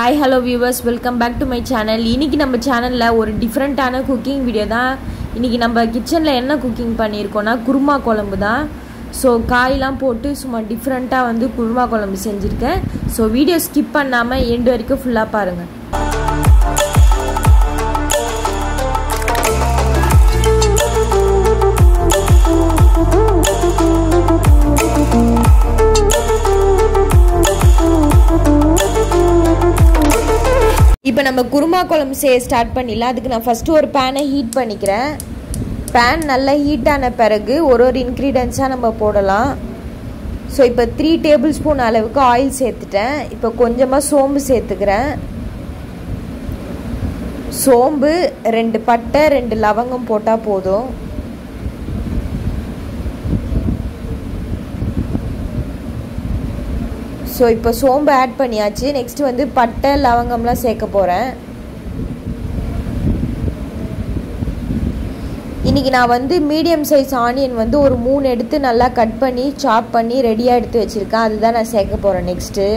Hi hello viewers, welcome back to my channel. இன்னைக்கு நம்ம சேனல்ல ஒரு டிஃபரண்டான குக்கிங் வீடியோ தான். இன்னைக்கு நம்ம கிச்சன்ல என்ன குக்கிங் பண்ணியிருக்கோம்னா குருமா குழம்பு தான். ஸோ காயெல்லாம் போட்டு சும்மா டிஃப்ரெண்ட்டாக வந்து குருமா குழம்பு செஞ்சுருக்கேன். ஸோ வீடியோ ஸ்கிப் பண்ணாமல் எண்டு வரைக்கும் ஃபுல்லாக பாருங்கள். இப்போ நம்ம குருமா குழம்பு செய்ய ஸ்டார்ட் பண்ணிடலாம். அதுக்கு நான் ஃபஸ்ட்டு ஒரு பேனை ஹீட் பண்ணிக்கிறேன். பேன் நல்லா ஹீட்டான பிறகு ஒரு இன்க்ரீடியன்ஸாக நம்ம போடலாம். ஸோ இப்போ 3 டேபிள் ஸ்பூன் அளவுக்கு ஆயில் சேர்த்துட்டேன். இப்போ கொஞ்சமாக சோம்பு சேர்த்துக்கிறேன். சோம்பு 2 பட்டை 2 லவங்கம் போட்டால் போதும். ஸோ இப்போ சோம்பு ஆட் பண்ணியாச்சு. நெக்ஸ்ட் வந்து பட்டை லவங்கம்லாம் சேர்க்க போகிறேன். இன்றைக்கி நான் வந்து மீடியம் சைஸ் ஆனியன் வந்து ஒரு 3 எடுத்து நல்லா கட் பண்ணி சாப் பண்ணி ரெடியாக எடுத்து வச்சுருக்கேன். அதுதான் நான் சேர்க்க போகிறேன். நெக்ஸ்ட்டு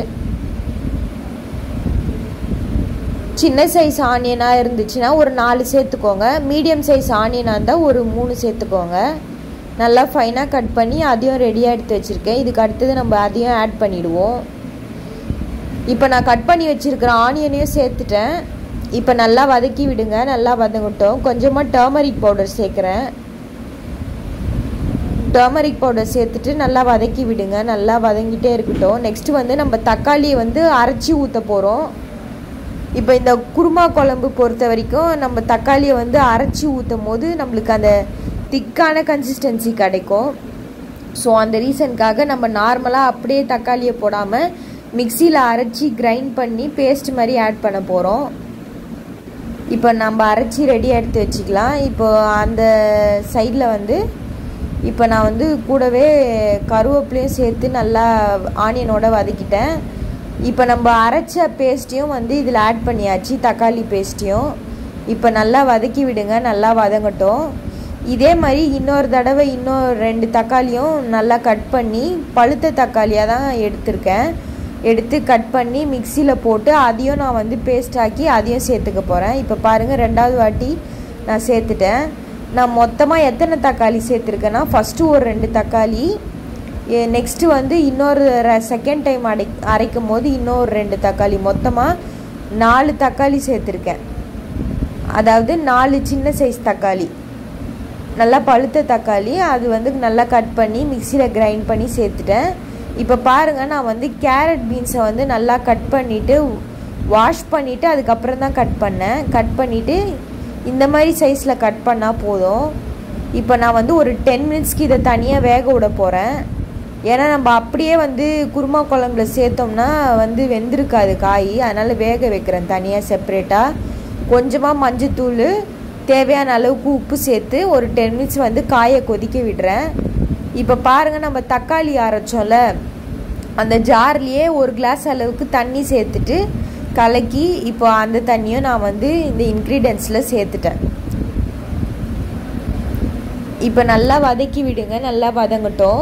சின்ன சைஸ் ஆனியனாக இருந்துச்சுன்னா ஒரு 4 சேர்த்துக்கோங்க. மீடியம் சைஸ் ஆனியனாக இருந்தால் ஒரு 3 சேர்த்துக்கோங்க. நல்லா ஃபைனாக கட் பண்ணி அதையும் ரெடியாக எடுத்து வச்சுருக்கேன். இதுக்கு அடுத்தது நம்ம அதையும் ஆட் பண்ணிவிடுவோம். இப்போ நான் கட் பண்ணி வச்சுருக்கிற ஆனியனையும் சேர்த்துட்டேன். இப்போ நல்லா வதக்கி விடுங்க. நல்லா வதங்கட்டும். கொஞ்சமாக டர்மரிக் பவுடர் சேர்க்குறேன். டர்மரிக் பவுடர் சேர்த்துட்டு நல்லா வதக்கி விடுங்க. நல்லா வதங்கிட்டே இருக்கட்டும். நெக்ஸ்ட்டு வந்து நம்ம தக்காளியை வந்து அரைச்சி ஊற்ற போகிறோம். இப்போ இந்த குருமா குழம்பு பொறுத்த வரைக்கும் நம்ம தக்காளியை வந்து அரைச்சி ஊற்றும் போது நம்மளுக்கு அந்த திக்கான கன்சிஸ்டன்சி கிடைக்கும். ஸோ அந்த ரீசனுக்காக நம்ம நார்மலாக அப்படியே தக்காளியை போடாமல் மிக்சியில் அரைச்சி கிரைண்ட் பண்ணி பேஸ்ட் மாதிரி ஆட் பண்ண போகிறோம். இப்போ நம்ம அரைச்சி ரெடியாக எடுத்து வச்சுக்கலாம். இப்போ அந்த சைடில் வந்து இப்போ நான் வந்து கூடவே கருவேப்பிலையும் சேர்த்து நல்லா ஆனியனோட வதக்கிட்டேன். இப்போ நம்ம அரைச்ச பேஸ்ட்டையும் வந்து இதில் ஆட் பண்ணியாச்சு, தக்காளி பேஸ்ட்டையும். இப்போ நல்லா வதக்கி விடுங்க. நல்லா வதங்கட்டும். இதே மாதிரி இன்னொரு தடவை இன்னும் 2 தக்காளியும் நல்லா கட் பண்ணி பழுத்த தக்காளியாக தான் எடுத்து கட் பண்ணி மிக்சியில் போட்டு அதையும் நான் வந்து பேஸ்ட் ஆக்கி அதையும் சேர்த்துக்க போகிறேன். இப்போ பாருங்கள், 2வது வாட்டி நான் சேர்த்துட்டேன். நான் மொத்தமாக எத்தனை தக்காளி சேர்த்துருக்கேன்னா ஃபஸ்ட்டு ஒரு 2 தக்காளி, நெக்ஸ்ட்டு வந்து இன்னொரு செகண்ட் டைம் அரைக்கும் போது இன்னொரு 2 தக்காளி, மொத்தமாக 4 தக்காளி சேர்த்துருக்கேன். அதாவது 4 சின்ன சைஸ் தக்காளி, நல்லா பழுத்த தக்காளி. அது வந்து நல்லா கட் பண்ணி மிக்சியில் கிரைண்ட் பண்ணி சேர்த்துட்டேன். இப்போ பாருங்கள், நான் வந்து கேரட் பீன்ஸை வந்து நல்லா கட் பண்ணிவிட்டு வாஷ் பண்ணிவிட்டு அதுக்கப்புறம் தான் கட் பண்ணேன். கட் பண்ணிவிட்டு இந்த மாதிரி சைஸில் கட் பண்ணால் போதும். இப்போ நான் வந்து ஒரு 10 மினிட்ஸ்க்கு இதை தனியாக வேக விட போகிறேன். ஏன்னா நம்ம அப்படியே வந்து குருமா குழம்புல சேர்த்தோம்னா வந்து வெந்திருக்காது காய். அதனால் வேக வைக்கிறேன் தனியாக செப்ரேட்டாக. கொஞ்சமாக மஞ்சத்தூள், தேவையான அளவுக்கு உப்பு சேர்த்து ஒரு 10 மினிட்ஸ் வந்து காயை கொதிக்க விடுறேன். இப்போ பாருங்கள், நம்ம தக்காளி அரைச்சோம்ல அந்த ஜார்லேயே 1 கிளாஸ் அளவுக்கு தண்ணி சேர்த்துட்டு கலக்கி இப்போ அந்த தண்ணியும் நான் வந்து இந்த இன்க்ரீடியன்ஸில் சேர்த்துட்டேன். இப்போ நல்லா வதக்கி விடுங்க. நல்லா வதங்கட்டும்.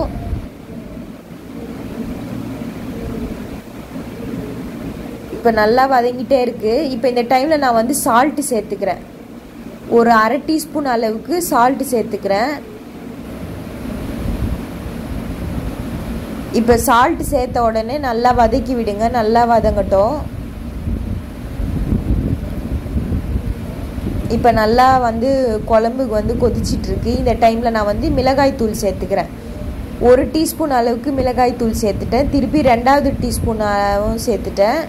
இப்போ நல்லா வதங்கிட்டே இருக்குது. இப்போ இந்த டைமில் நான் வந்து சால்ட்டு சேர்த்துக்கிறேன். ஒரு 1/2 டீஸ்பூன் அளவுக்கு சால்ட்டு சேர்த்துக்கிறேன். இப்போ சால்ட்டு சேர்த்த உடனே நல்லா வதக்கி விடுங்க. நல்லா வதங்கட்டும். இப்போ நல்லா வந்து குழம்புக்கு வந்து கொதிச்சிட்ருக்கு. இந்த டைமில் நான் வந்து மிளகாய் தூள் சேர்த்துக்கிறேன். 1 டீஸ்பூன் அளவுக்கு மிளகாய் தூள் சேர்த்துட்டேன். திருப்பி 2வது டீஸ்பூனாகவும் சேர்த்துட்டேன்.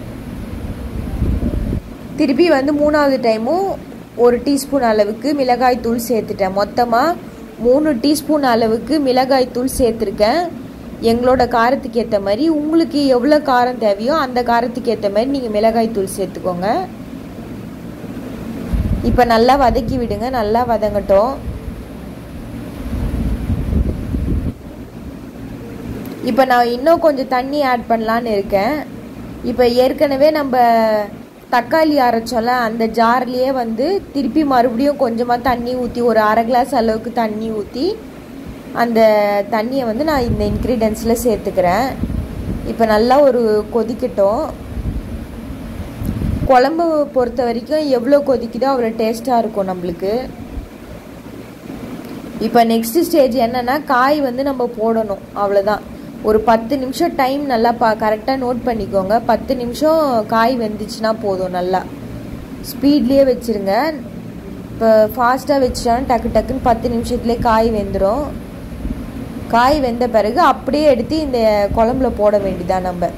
திருப்பி வந்து 3வது டைமும் 1 டீஸ்பூன் அளவுக்கு மிளகாய் தூள் சேர்த்துட்டேன். மொத்தமாக 3 டீஸ்பூன் அளவுக்கு மிளகாய் தூள் சேர்த்துருக்கேன். எங்களோட காரத்துக்கு ஏற்ற மாதிரி, உங்களுக்கு எவ்வளோ காரம் தேவையோ அந்த காரத்துக்கு ஏற்ற மாதிரி நீங்கள் மிளகாய் தூள் சேர்த்துக்கோங்க. இப்போ நல்லா வதக்கி விடுங்க. நல்லா வதங்கட்டும். இப்போ நான் இன்னும் கொஞ்சம் தண்ணி ஆட் பண்ணலான்னு இருக்கேன். இப்போ ஏற்கனவே நம்ம தக்காளி அரைச்சோம்ல அந்த ஜார்லேயே வந்து திருப்பி மறுபடியும் கொஞ்சமாக தண்ணி ஊற்றி ஒரு 1/2 கிளாஸ் அளவுக்கு தண்ணி ஊற்றி அந்த தண்ணியை வந்து நான் இந்த இன்க்ரீடியன்ஸில் சேர்த்துக்கிறேன். இப்போ நல்லா ஒரு கொதிக்கட்டும். குழம்பு பொறுத்த வரைக்கும் எவ்வளோ கொதிக்குதோ அவ்வளோ டேஸ்ட்டாக இருக்கும் நம்மளுக்கு. இப்போ நெக்ஸ்ட் ஸ்டேஜ் என்னென்னா காய் வந்து நம்ம போடணும், அவ்வளோதான். ஒரு 10 நிமிஷம் டைம் நல்லா கரெக்டாக நோட் பண்ணிக்கோங்க. 10 நிமிஷம் காய் வெந்துச்சுன்னா போதும். நல்லா ஸ்பீட்லேயே வச்சுருங்க. இப்போ ஃபாஸ்ட்டாக வச்சுட்டாலும் டக்கு டக்குன்னு 10 நிமிஷத்துலேயே காய் வெந்துடும். காய் வெந்த பிறகு அப்படியே எடுத்து இந்த குழம்புல போட வேண்டியதான் நம்ம.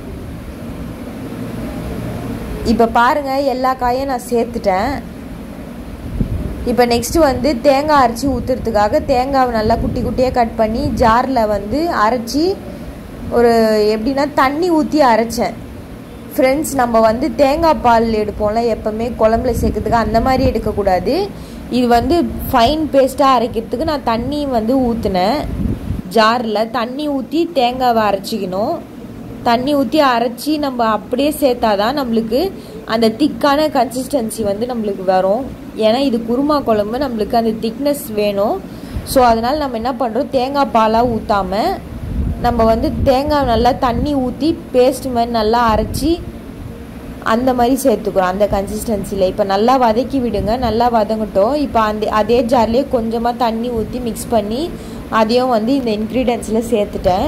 இப்போ பாருங்கள், எல்லா காயும் நான் சேர்த்துட்டேன். இப்போ நெக்ஸ்ட்டு வந்து தேங்காய் அரைச்சி ஊற்றுறதுக்காக தேங்காவை நல்லா குட்டி குட்டியாக கட் பண்ணி ஜாரில் வந்து அரைச்சி ஒரு எப்படின்னா தண்ணி ஊற்றி அரைச்சேன். ஃப்ரெண்ட்ஸ், நம்ம வந்து தேங்காய் பால் எடுப்போம்ல எப்போவுமே குழம்புல சேர்க்கறதுக்கு, அந்த மாதிரி எடுக்கக்கூடாது. இது வந்து ஃபைன் பேஸ்ட்டாக அரைக்கிறதுக்கு நான் தண்ணி வந்து ஊற்றினேன். ஜாரில் தண்ணி ஊற்றி தேங்காவை அரைச்சிக்கணும். தண்ணி ஊற்றி அரைச்சி நம்ம அப்படியே சேர்த்தாதான் நம்மளுக்கு அந்த திக்கான கன்சிஸ்டன்சி வந்து நம்மளுக்கு வரும். ஏன்னா இது குருமா குழம்பு, நம்மளுக்கு அந்த திக்னஸ் வேணும். ஸோ அதனால் நம்ம என்ன பண்ணுறோம், தேங்காய் பாலாக ஊற்றாமல் நம்ம வந்து தேங்காய் நல்லா தண்ணி ஊற்றி பேஸ்ட் மாதிரி நல்லா அரைச்சி அந்த மாதிரி சேர்த்துக்கிறோம் அந்த கன்சிஸ்டன்சியில். இப்போ நல்லா வதக்கி விடுங்க, நல்லா வதங்கட்டும். இப்போ அதே ஜார்லேயே கொஞ்சமாக தண்ணி ஊற்றி மிக்ஸ் பண்ணி அதையும் வந்து இந்த இன்க்ரீடியன்ஸில் சேர்த்துட்டேன்.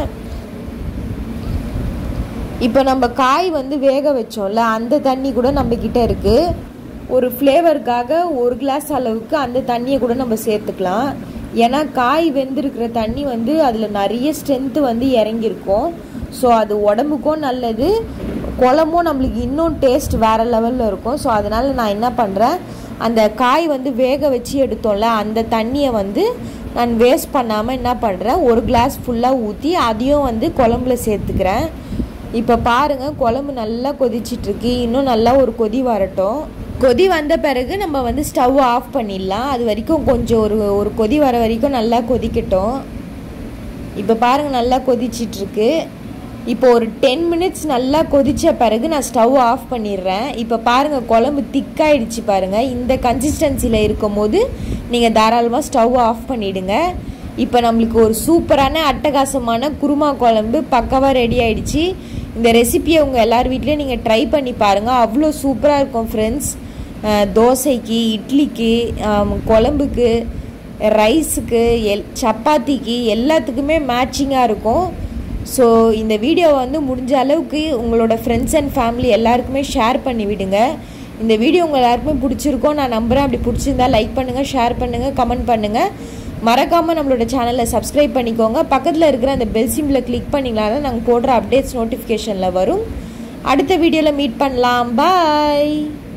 இப்போ நம்ம காய் வந்து வேக வச்சோம்ல, அந்த தண்ணி கூட நம்மக்கிட்ட இருக்குது. ஒரு ஃப்ளேவருக்காக 1 கிளாஸ் அளவுக்கு அந்த தண்ணியை கூட நம்ம சேர்த்துக்கலாம். ஏன்னா காய் வெந்திருக்கிற தண்ணி வந்து அதில் நிறைய ஸ்ட்ரென்த்து வந்து இறங்கியிருக்கும். ஸோ அது உடம்புக்கும் நல்லது, குழம்பும் நம்மளுக்கு இன்னும் டேஸ்ட் வேறு லெவலில் இருக்கும். ஸோ அதனால் நான் என்ன பண்ணுறேன், அந்த காய் வந்து வேக வச்சு எடுத்தோம்ல அந்த தண்ணியை வந்து நான் வேஸ்ட் பண்ணாமல் என்ன பண்ணுறேன், 1 கிளாஸ் ஃபுல்லாக ஊற்றி அதையும் வந்து குழம்புல சேர்த்துக்கிறேன். இப்போ பாருங்கள், குழம்பு நல்லா கொதிச்சிட்ருக்கு. இன்னும் நல்லா ஒரு கொதி வரட்டும். கொதி வந்த பிறகு நம்ம வந்து ஸ்டவ் ஆஃப் பண்ணிடலாம். அது வரைக்கும் கொஞ்சம் ஒரு கொதி வர வரைக்கும் நல்லா கொதிக்கட்டும். இப்போ பாருங்கள், நல்லா கொதிச்சிட்ருக்கு. இப்போ ஒரு 10 மினிட்ஸ் நல்லா கொதித்த பிறகு நான் ஸ்டவ் ஆஃப் பண்ணிடுறேன். இப்போ பாருங்கள், குழம்பு திக்காயிடுச்சு பாருங்கள். இந்த கன்சிஸ்டன்சியில் இருக்கும் போது நீங்கள் தாராளமாக ஸ்டவ் ஆஃப் பண்ணிவிடுங்க. இப்போ நம்மளுக்கு ஒரு சூப்பரான அட்டகாசமான குருமா குழம்பு பக்காவாக ரெடி ஆகிடுச்சு. இந்த ரெசிபியை உங்கள் எல்லார் வீட்லேயும் நீங்கள் ட்ரை பண்ணி பாருங்கள், அவ்வளோ சூப்பராக இருக்கும் ஃப்ரெண்ட்ஸ். தோசைக்கு, இட்லிக்கு, குழம்புக்கு, ரைஸுக்கு, சப்பாத்திக்கு எல்லாத்துக்குமே மேட்சிங்காக இருக்கும். ஸோ இந்த வீடியோவை வந்து முடிஞ்ச அளவுக்கு உங்களோட ஃப்ரெண்ட்ஸ் அண்ட் ஃபேமிலி எல்லாருக்குமே ஷேர் பண்ணி விடுங்க. இந்த வீடியோ உங்கள் எல்லாருக்குமே பிடிச்சிருக்கோம் நான் நம்புகிறேன். அப்படி பிடிச்சிருந்தா லைக் பண்ணுங்கள், ஷேர் பண்ணுங்கள், கமெண்ட் பண்ணுங்கள். மறக்காமல் நம்மளோட சேனலை சப்ஸ்கிரைப் பண்ணிக்கோங்க. பக்கத்தில் இருக்கிற அந்த பெல் சிம்பிளை கிளிக் பண்ணிங்களானா நாங்கள் போடுற அப்டேட்ஸ் நோட்டிஃபிகேஷனில் வரும். அடுத்த வீடியோவில் மீட் பண்ணலாம். பாய்.